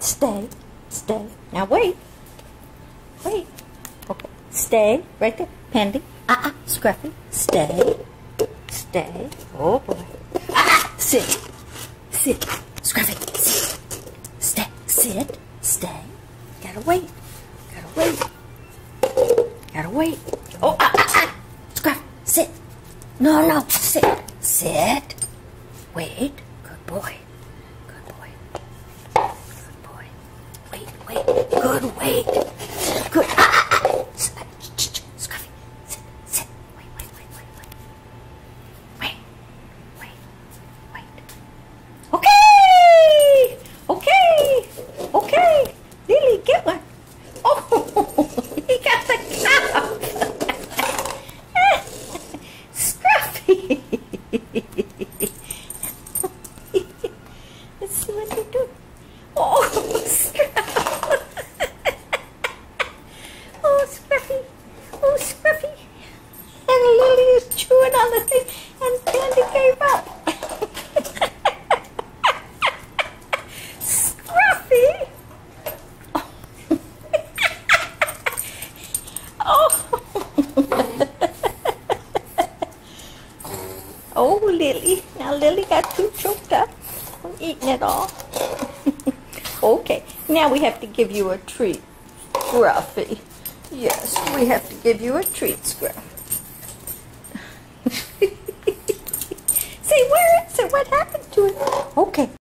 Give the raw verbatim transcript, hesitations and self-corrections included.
Stay. Stay. Now wait. Wait. Okay. Stay. Right there. Pandy. Ah, uh-uh. Scruffy. Stay. Stay. Oh boy. Ah, sit. Sit. Scruffy. Sit. Stay. Sit. Stay. Gotta wait. Gotta wait. Gotta wait. Oh, ah, ah, ah. Scruff. Sit. No, no. Sit. Sit. Wait. Good boy. Good boy. Good boy. Wait, wait. Good wait. Good. Ah, ah, ah. Scruffy. Sit. Sit. Wait, wait, wait, wait, wait. Wait. Wait. Wait. Okay. Okay. Okay. Lily, get one. Oh, he got the cup. Scruffy. Let's see what they do. Oh, Scruffy. Oh, Scruffy. Oh, Scruffy. And Lily is chewing on the thing, and Pandy gave up. Scruffy. Oh. Oh, Lily. Now Lily got too choked up from eating it all. Okay, now we have to give you a treat, Scruffy. Yes, we have to give you a treat, Scruffy. See, where is it? What happened to it? Okay.